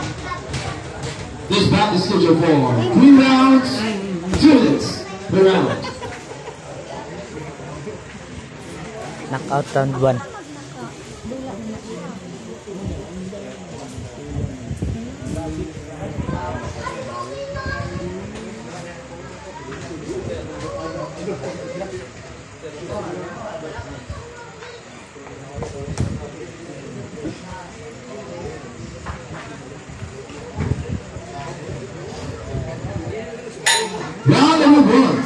This bout is scheduled for 3 rounds, 2 minutes per round. Knockout round 1. Round number 1.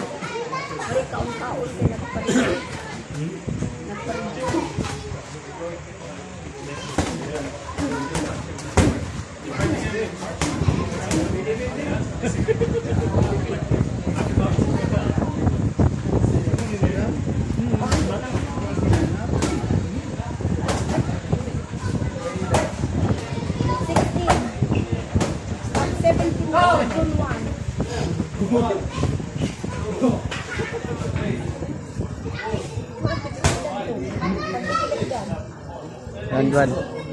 Round 1.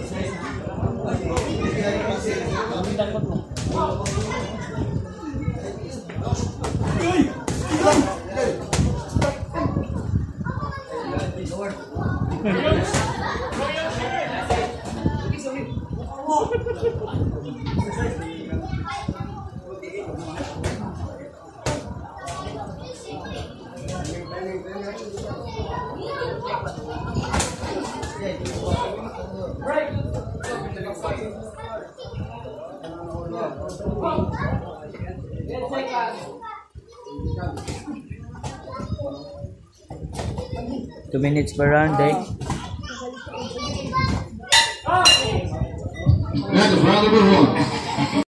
Two minutes per round, eh? That is round number 1.